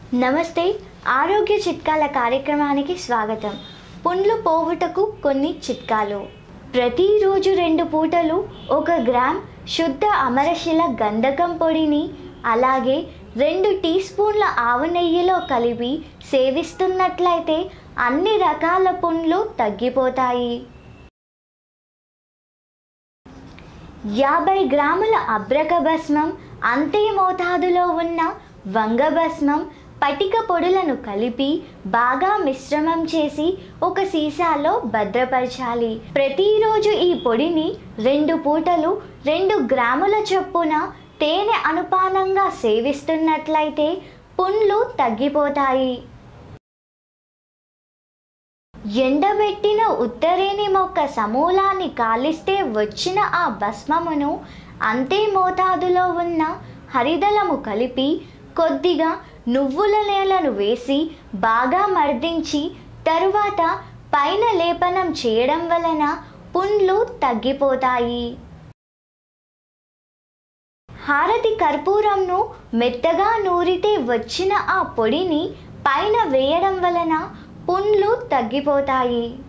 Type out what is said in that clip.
నమస్తే, ఆరోగ్య చిట్కాల కార్యక్రమానికి స్వాగతం. పుండ్లు పోవుటకు కొన్ని చిట్కాలు. ప్రతిరోజు 2 పూటలు 1 గ్రామ్ శుద్ధ అమరశిల గంధకం పొడిని అలాగే 2 టీ స్పూన్ల ఆవు నెయ్యిలో కలిపి సేవిస్తున్నట్లయితే అన్ని రకాల పుండ్లు తగ్గిపోతాయి. 50 గ్రాముల అబ్రక భస్మం, అంతే మోతాదులో ఉన్న వంగ భస్మం, పటిక పొడులను కలిపి బాగా మిశ్రమం చేసి ఒక సీసాలో భద్రపరచాలి. ప్రతిరోజు ఈ పొడిని 2 పూటలు 2 గ్రాముల చొప్పున తేనె అనుపానంగా సేవిస్తున్నట్లయితే పుండ్లు తగ్గిపోతాయి. ఎండబెట్టిన ఉత్తరేణి మొక్క సమూలాన్ని కాలిస్తే వచ్చిన ఆ భస్మమును అంతే మోతాదులో ఉన్న హరిదళము కలిపి కొద్దిగా నువ్వుల నేలను వేసి బాగా మర్దించి తరువాత పైన లేపనం చేయడం వలన పుండ్లు తగ్గిపోతాయి. హారతి కర్పూరంను మెత్తగా నూరితే వచ్చిన ఆ పొడిని పైన వేయడం వలన పుండ్లు తగ్గిపోతాయి.